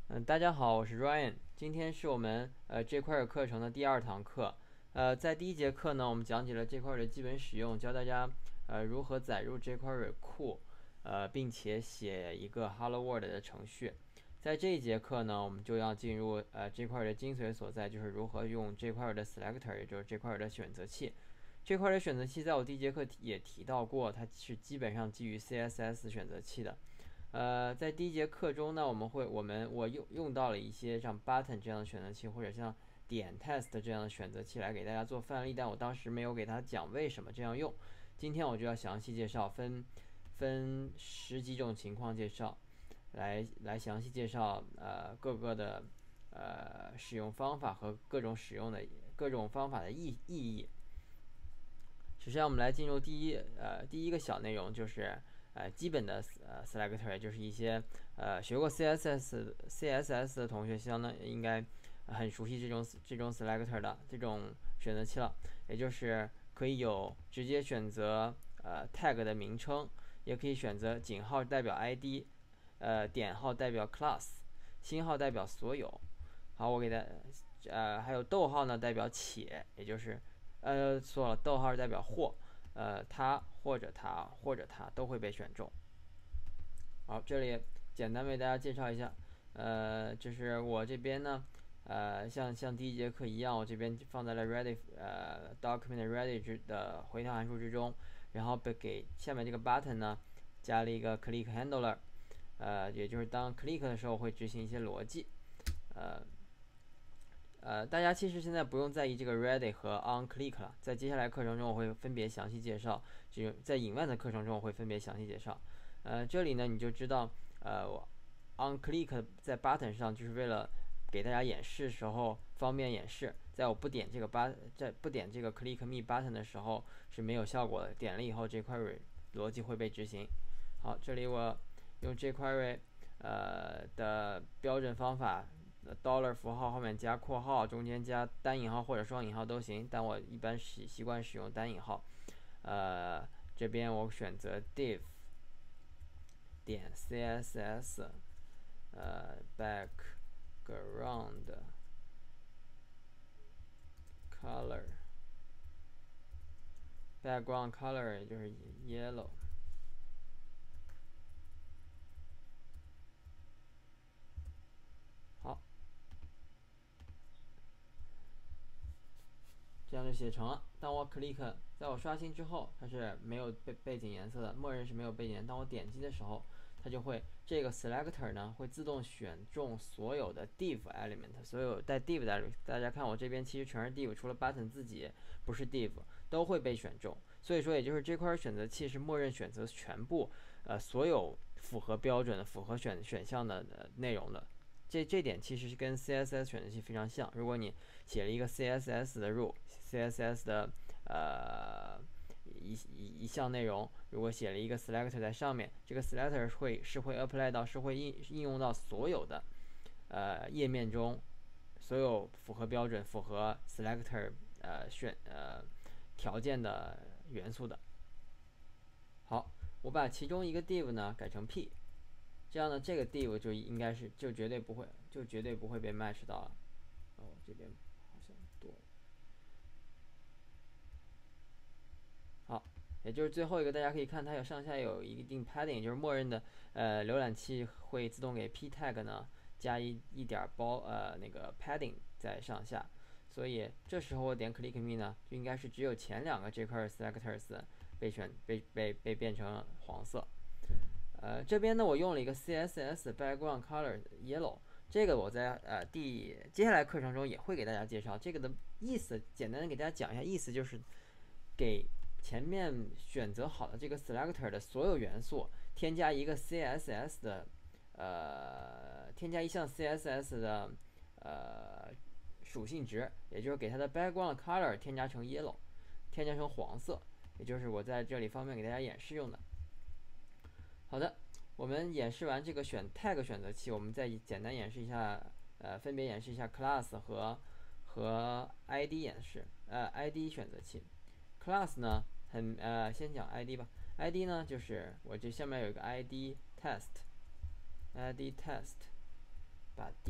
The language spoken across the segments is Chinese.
大家好，我是 Ryan。今天是我们jQuery 课程的第二堂课。在第一节课呢，我们讲解了 jQuery 的基本使用，教大家如何载入 jQuery 库，并且写一个 Hello World 的程序。在这一节课呢，我们就要进入jQuery 的精髓所在，就是如何用 jQuery 的 Selector，也就是 jQuery 的选择器。jQuery 的选择器在我第一节课也提到过，它是基本上基于 CSS 选择器的。在第一节课中呢，我用到了一些像 button 这样的选择器，或者像点 test 这样的选择器来给大家做范例，但我当时没有给大家讲为什么这样用。今天我就要详细介绍，分十几种情况介绍，来详细介绍各个的使用方法和各种方法的意义。首先，我们来进入第一个小内容，就是基本的selector，也就是一些学过 CSS 的同学，应该很熟悉这种 selector 的这种选择器了，也就是可以有直接选择tag 的名称，也可以选择井号代表 ID，点号代表 class，星号代表所有。好，我给大还有逗号呢代表且，也就是错了，逗号代表或，它或者它或者它都会被选中。好，这里简单为大家介绍一下，就是我这边呢，像第一节课一样，我这边放在了 ready document ready 的回调函数之中，然后给下面这个 button 呢加了一个 click handler，也就是当 click 的时候会执行一些逻辑，大家其实现在不用在意这个 ready 和 on click 了，在接下来课程中我会分别详细介绍，在隐万的课程中我会分别详细介绍。这里呢你就知道，on click 在 button 上就是为了给大家演示时候方便演示，在我不点这个click me button 的时候是没有效果的，点了以后jQuery 逻辑会被执行。好，这里我用jQuery的标准方法。dollar 符号后面加括号，中间加单引号或者双引号都行，但我一般习惯使用单引号。这边我选择 div 点 css background color background color 也就是 yellow。好，这样就写成了。当我 click， 在我刷新之后，它是没有背景颜色的，默认是没有背景颜色。当我点击的时候，它就会这个 selector 呢会自动选中所有的 div element， 所有带 div 的 element。大家看我这边其实全是 div， 除了 button 自己不是 div， 都会被选中。所以说，也就是这块选择器是默认选择全部所有符合标准的、符合选项的内容的。这点其实是跟 CSS 选择器非常像。如果你写了一个 CSS 的 rule，CSS 的一项内容，如果写了一个 selector 在上面，这个 selector 会 apply 到会应用到所有的页面中，所有符合标准、符合 selector 条件的元素的。好，我把其中一个 div 呢改成 p， 这样呢，这个 div 就绝对不会被 match 到了。这边好像多了。好，也就是最后一个，大家可以看它上下有一定 padding， 就是默认的浏览器会自动给 p tag 呢加一点那个 padding 在上下，所以这时候我点 click me 呢，就应该是只有前两个jQuery selectors 被变成黄色。这边呢，我用了一个 CSS background color yellow， 这个我在接下来课程中也会给大家介绍。这个的意思，简单的给大家讲一下，意思就是给前面选择好的这个 selector 的所有元素添加一个 CSS 的添加一项 CSS 的属性值，也就是给它的 background color 添加成 yellow， 添加成黄色，也就是我在这里方便给大家演示用的。好的，我们演示完这个tag 选择器，我们再简单演示一下，分别演示一下 class 和 ID ID 选择器。class 呢，先讲 ID 吧。ID 呢，就是我这下面有一个 ID test， 把 div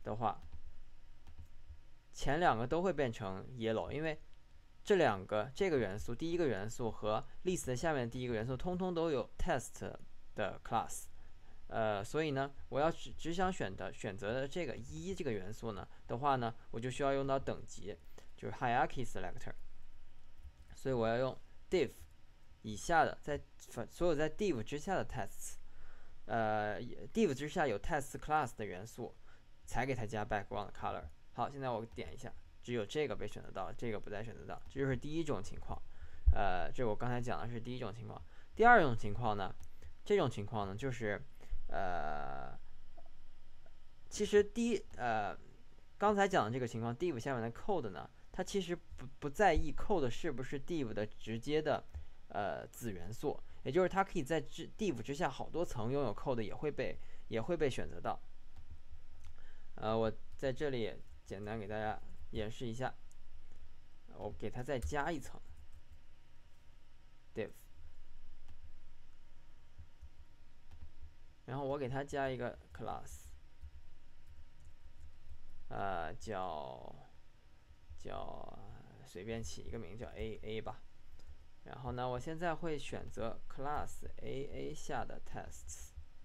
的话，前两个都会变成 yellow， 因为这个元素，第一个元素和 list 的下面的第一个元素，通通都有 test 的 class。所以呢，我要只想选择的这个这个元素呢的话呢，我就需要用到等级，就是 hierarchy selector。所以我要用 div 以下的，所有在 div 之下的 tests，div 之下有 test class 的元素，才给它加 background color。好，现在我点一下，只有这个被选择到了，这个不再选择到，这就是第一种情况。这我刚才讲的是第一种情况。第二种情况呢，这种情况呢就是其实刚才讲的这个情况 ，div 下面的 code 呢，它其实不在意 code 是不是 div 的直接的子元素，也就是它可以在div 之下好多层拥有 code 也会被选择到。我在这里简单给大家演示一下，我给它再加一层 div， 然后我给它加一个 class， 叫随便起一个名叫 AA 吧。然后呢，我现在会选择 class AA 下的 tests，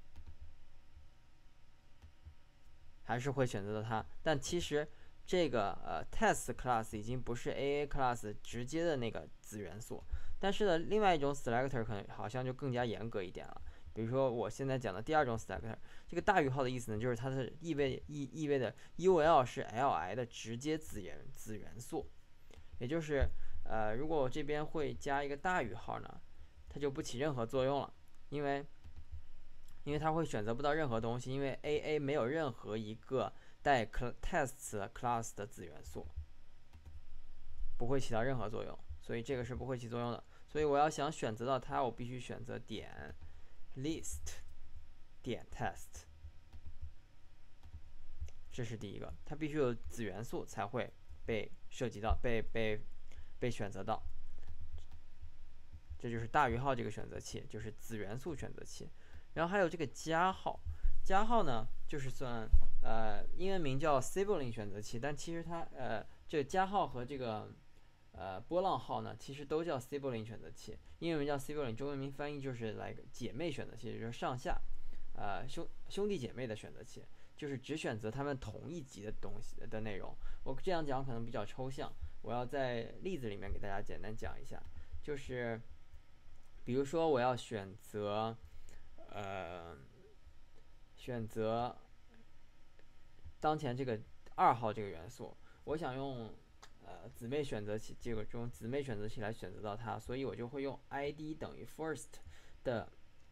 还是会选择到它。但其实这个test class 已经不是 AA class 直接的那个子元素，但是呢，另外一种 selector 可能好像就更加严格一点了。比如说我现在讲的第二种 selector， 这个大于号的意思呢，就是它是意味的 UL 是 Li 的直接子元素，也就是如果我这边会加一个大于号呢，它就不起任何作用了，因为它会选择不到任何东西，因为 AA 没有任何一个带 test class 的子元素，不会起到任何作用，所以这个是不会起作用的。所以我要想选择到它，我必须选择点 list 点 test， 这是第一个，它必须有子元素才会被涉及到，被选择到。这就是大于号这个选择器，就是子元素选择器。然后还有这个加号，加号呢就是算英文名叫 sibling 选择器，但其实它这个加号和这个波浪号呢，其实都叫 sibling 选择器，英文名叫 sibling， 中文名翻译就是姐妹选择器，也就是上下兄弟姐妹的选择器，就是只选择他们同一级的东西的内容。我这样讲可能比较抽象，我要在例子里面给大家简单讲一下，就是比如说我要选择当前这个2号这个元素，我想用姊妹选择器这种姊妹选择器来选择到它，所以我就会用 id 等于 first 的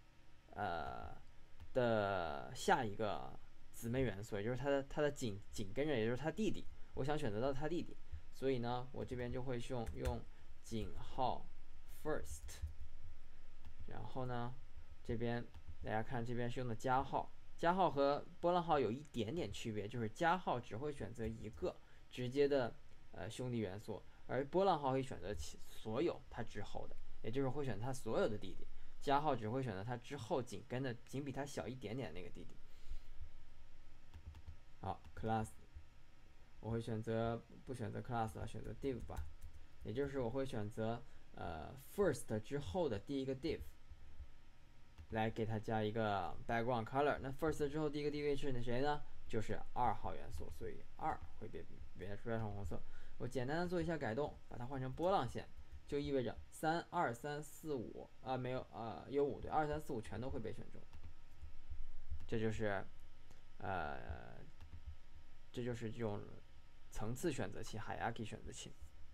下一个姊妹元素，也就是它的紧跟着，也就是它弟弟，我想选择到它弟弟，所以呢，我这边就会用井号 first， 然后呢，这边大家看这边是用的加号，加号和波浪号有一点点区别，就是加号只会选择一个直接的兄弟元素，而波浪号会选择所有它之后的，也就是会选择它所有的弟弟。加号只会选择它之后紧跟的仅比它小一点点的那个弟弟。好 ，class， 我会不选择 class 了，选择 div 吧，也就是我会选择first 之后的第一个 div， 来给它加一个 background color。那 first 之后第一个 div 是谁呢？就是2号元素，所以2会被变成红色。我简单的做一下改动，把它换成波浪线，就意味着3、2、3、4、5没有有5对，2、3、4、5全都会被选中。这就是这种层次选择器 hierarchy 选择器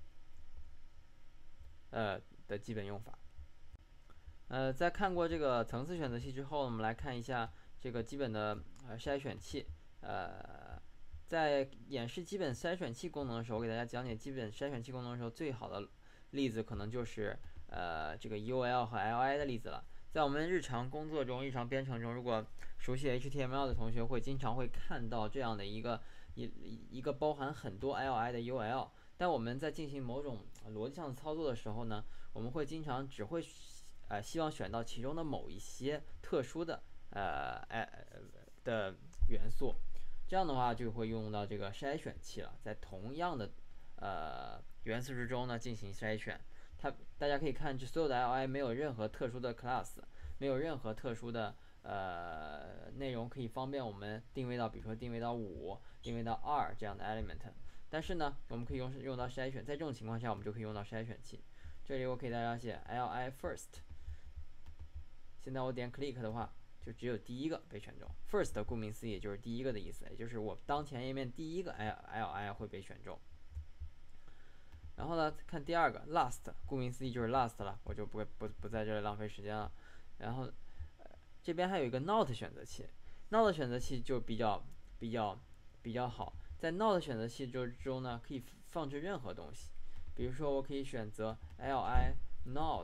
的基本用法。在看过这个层次选择器之后，我们来看一下这个基本的筛选器。在演示基本筛选器功能的时候，我给大家讲解基本筛选器功能的时候，最好的例子可能就是这个 UL 和 LI 的例子了。在我们日常工作中、日常编程中，如果熟悉 HTML 的同学经常会看到这样的一个包含很多 LI 的 UL， 但我们在进行某种逻辑上的操作的时候呢，我们会经常只会希望选到其中的某一些特殊的的元素。 这样的话就会用到这个筛选器了，在同样的元素之中呢进行筛选。大家可以看，这所有的 li 没有任何特殊的 class， 没有任何特殊的内容可以方便我们定位到，比如说定位到5、定位到2这样的 element。但是呢，我们可以用到筛选，在这种情况下，我们就可以用到筛选器。这里我给大家写 li first， 现在我点 click 的话，就只有第一个被选中。First 顾名思义就是第一个的意思，也就是我当前页面第一个 li 会被选中。然后呢，看第二个 last， 顾名思义就是 last 了，我就不在这里浪费时间了。然后这边还有一个 not 选择器，not 选择器就比较好，在 not 选择器之中呢，可以放置任何东西，比如说我可以选择 li not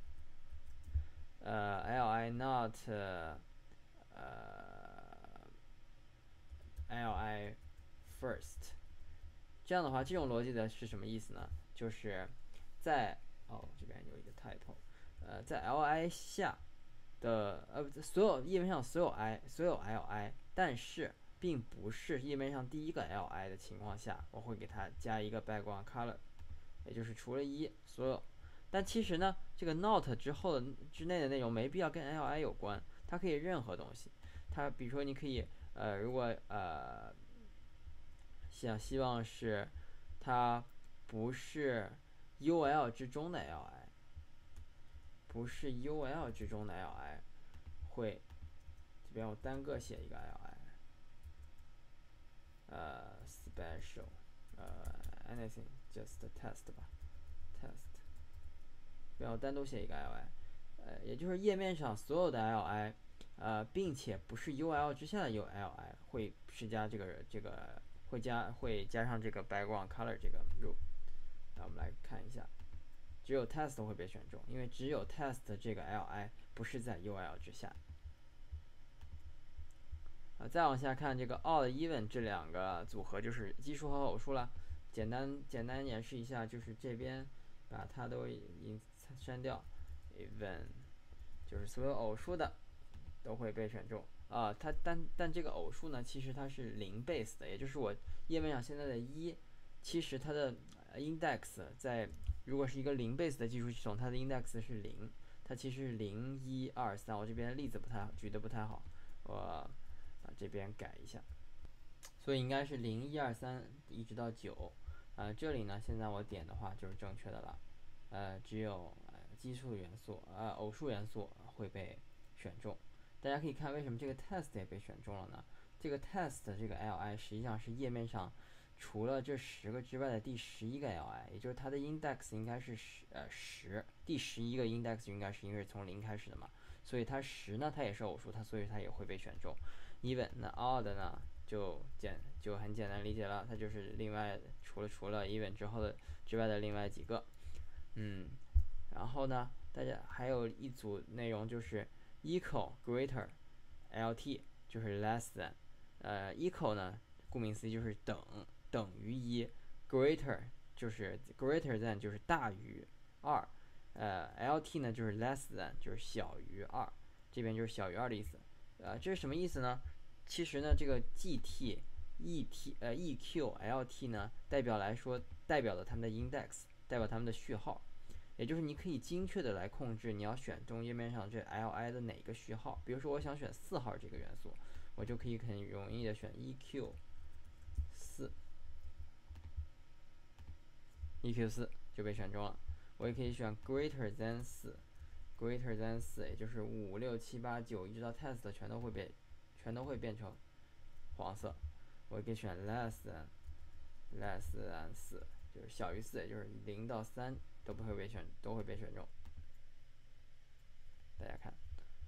li not li first。这样的话，这种逻辑的是什么意思呢？就是在这边有一个 typo，在 li 下的所有页面上所有 li，但是并不是页面上第一个 li 的情况下，我会给它加一个 background color， 也就是除了1所有。但其实呢，这个 not 之内的内容没必要跟 li 有关，它可以任何东西。它比如说你可以如果希望是它不是 ul 之中的 li， 不是 ul 之中的 li， 会这边我单个写一个 li， special anything just test 吧 test， 这边我单独写一个 li， 也就是页面上所有的 li， 并且不是 ul 之下的 uli 会施加这个会加上这个 background color 这个 rule。那我们来看一下，只有 test 会被选中，因为只有 test 这个 li 不是在 ul 之下。再往下看这个 odd even 这两个组合就是奇数和偶数了。简单演示一下，就是这边把它都删掉 ，even 就是所有偶数的都会被选中啊。但这个偶数呢，其实它是0 base 的，也就是我页面上现在的1，其实它的index 如果是一个0 base 的计数系统，它的 index 是0，它其实是0、1、2、3。我这边例子举得不太好，我把这边改一下，所以应该是0、1、2、3一直到9。这里呢，现在我点的话就是正确的了。只有奇数元素偶数元素会被选中。大家可以看为什么这个 test 也被选中了呢？这个 test 这个 li 实际上是页面上除了这10个之外的第11个 li， 也就是它的 index 应该是10，第11个 index 应该是因为从0开始的嘛，所以它10呢，它也是偶数，所以它也会被选中。even 那 odd 呢就很简单理解了，它就是另外除了 even 之外的另外几个。然后呢，大家还有一组内容就是 equal greater lt 就是 less than，equal 呢顾名思义就是等于1， greater 就是 greater than 就是大于2，lt 呢就是 less than 就是小于2，这边就是小于2的意思。这是什么意思呢？其实呢，这个 eq、lt 呢，代表了它们的 index， 代表它们的序号，也就是你可以精确的来控制你要选中页面上这 li 的哪个序号。比如说我想选4号这个元素，我就可以很容易的选 eq4 就被选中了。我也可以选 greater than 4，也就是5、6、7、8、9一直到 test 全都会变成黄色。我也可以选 less than 4，就是小于4，也就是0到3都会被选中。大家看，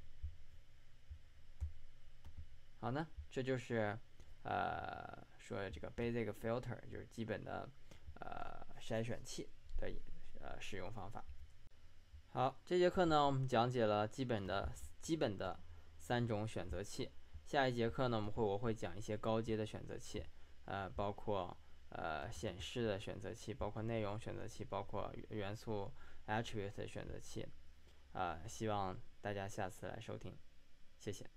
好呢，这就是说这个 basic filter 就是基本的筛选器的使用方法。好，这节课呢我们讲解了基本的3种选择器。下一节课呢我会讲一些高阶的选择器，包括显示的选择器，包括内容选择器，包括元素 attribute 的选择器。希望大家下次来收听，谢谢。